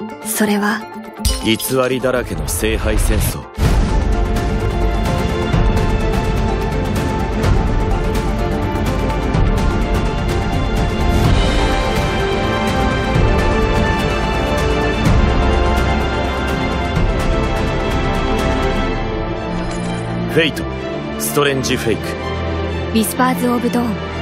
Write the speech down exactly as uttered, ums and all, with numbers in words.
それは偽りだらけの聖杯戦争。フェイト、ストレンジフェイク。 ウィスパーズ・オブ・ドーン。